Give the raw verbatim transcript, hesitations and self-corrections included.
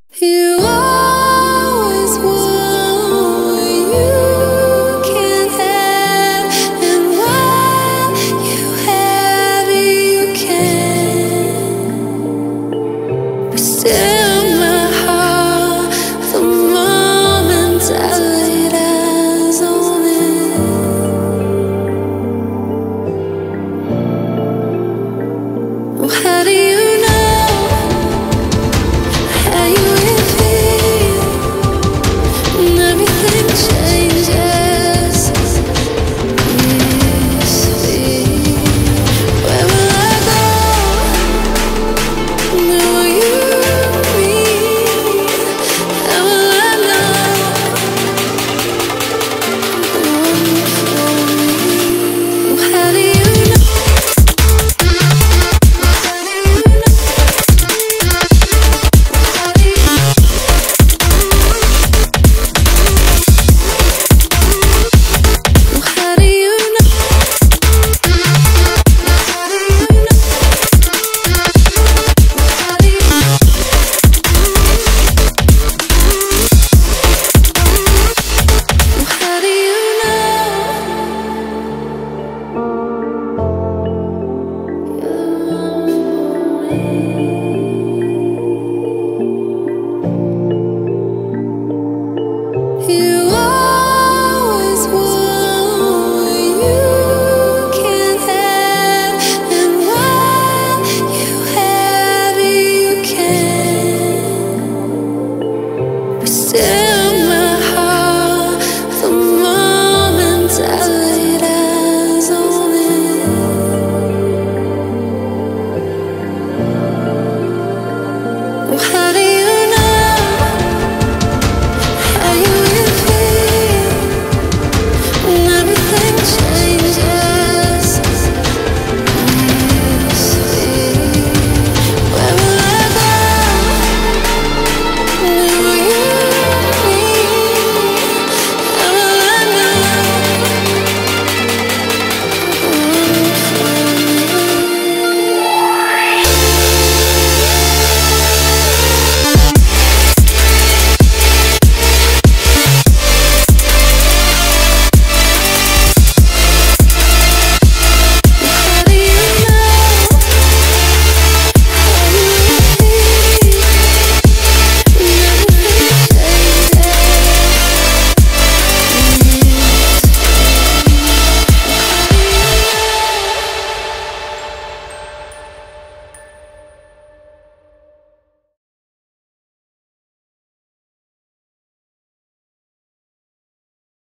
You always want what you can't have, and while you have it, you can. But still, my heart, the moment I laid eyes on it. Oh, how do you know how you will feel when everything changes? This fear, where will I go? Know you mean? How will I know the one for me? Oh, how do you know? How do you know? How do you know? You're the one for me.